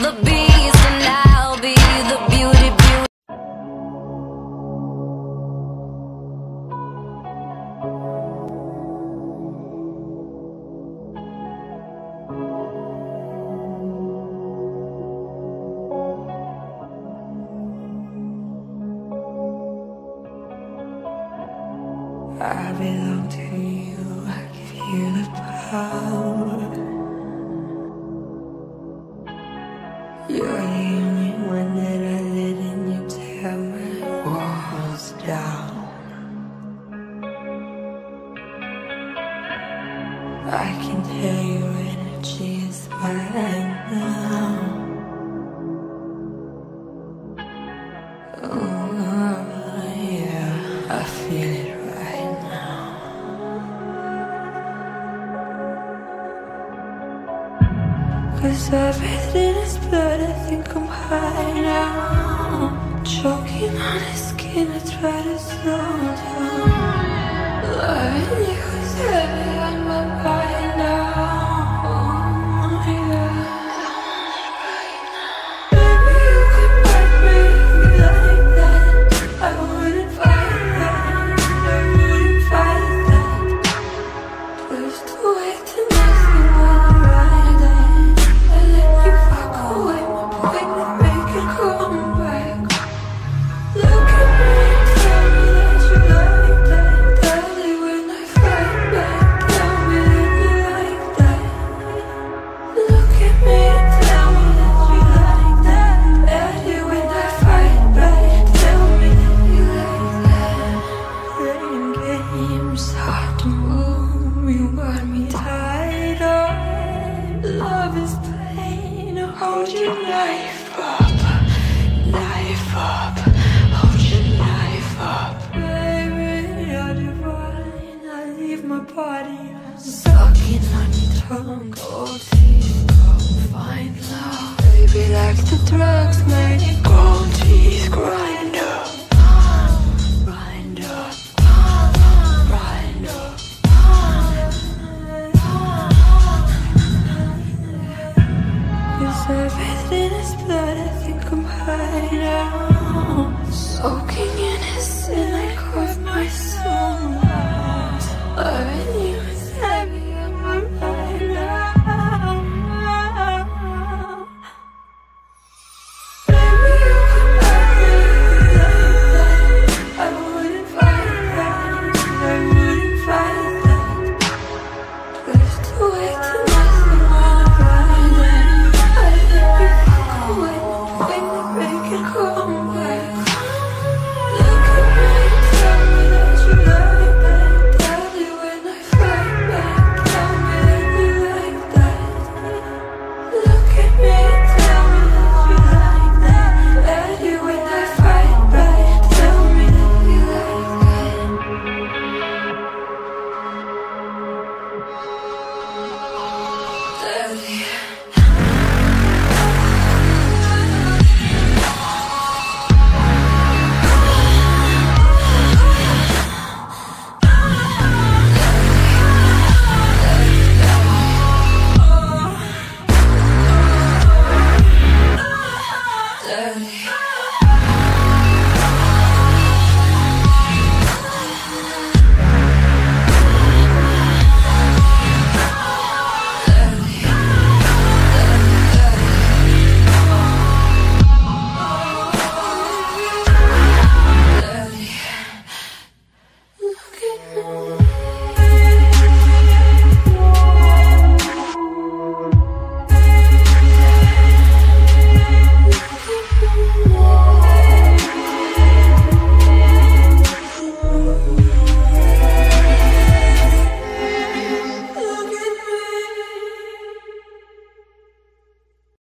the beast, and I'll be the beauty, beauty. I belong to you, I give you the power. You're the only one that I let in, you tear my walls down. I can tell your energy is mine now. Oh, yeah, I feel it right now. 'Cause everything is blood, I think I'm high now. Choking on his skin, I try to slow down. Loving you is heavy on my mind now. Hold your knife up, hold your knife up. Baby, you're divine, I leave my body sucking on your tongue. Gold teeth, go find love. Baby, like the drugs, made it gold teeth, grind up. Grind up, grind up. 'Cause everything is blood, I think I'm high now. Soaking in his sin, I carve my soul out. Loving you is heavy on my mind now. Baby, you can hurt me like that. I wouldn't fight that, I wouldn't fight that. There's two ways to nothing when I'm blinded. Look at me.